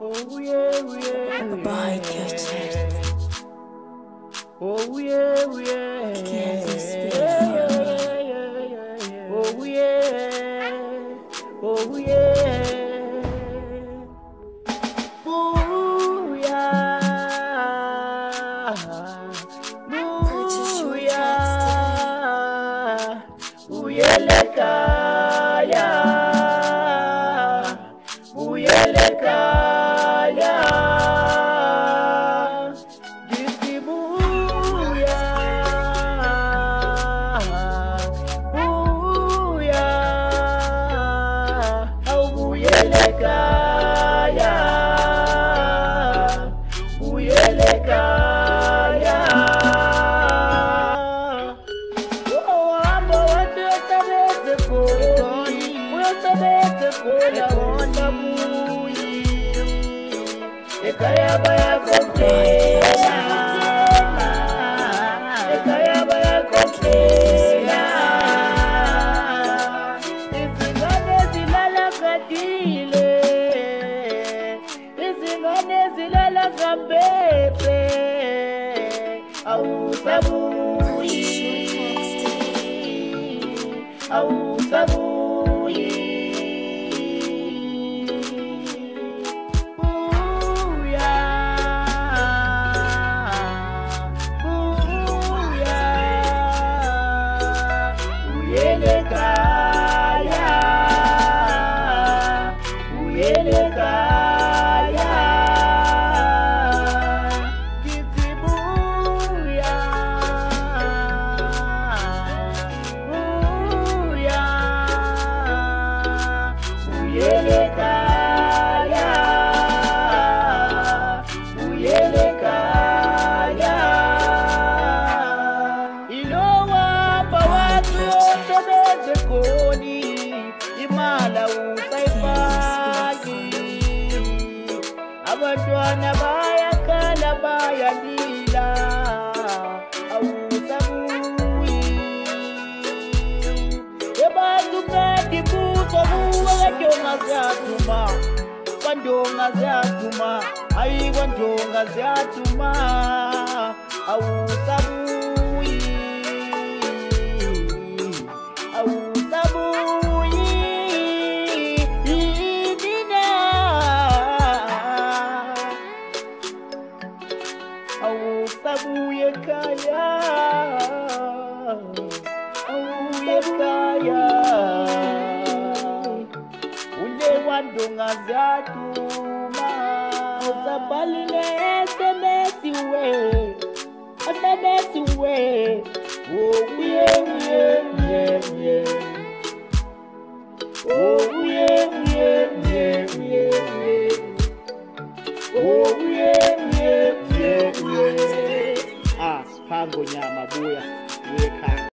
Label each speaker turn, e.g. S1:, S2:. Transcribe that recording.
S1: Oh yeah, yeah.
S2: Boy, culture.
S1: Oh yeah, yeah. Oh yeah. Oh yeah. Buya. Buya. Buya ekhaya. Buya ekhaya. Ekhaya bayakophela, ekhaya bayakophela. Izingane zilala gadile, izingane zilala gambephe. Awusabuyi, awusabuyi. Abantwana bayakhala bayalila, awusabuyi. Ebantu bedibuzo buwa kandonga ziyaduma, kandonga ziyaduma, ayi kandonga ziyaduma, awusabuyi, awusabuyi. Buya ekhaya, buya ekhaya. Ule wandonga ziyaduma, uzabhalile SMS we, SMS we. Oh yeah, yeah, yeah, yeah. Oh yeah, yeah, yeah, yeah. Oh yeah, yeah, yeah, yeah. Sphah Ngonyama Buya ekhaya.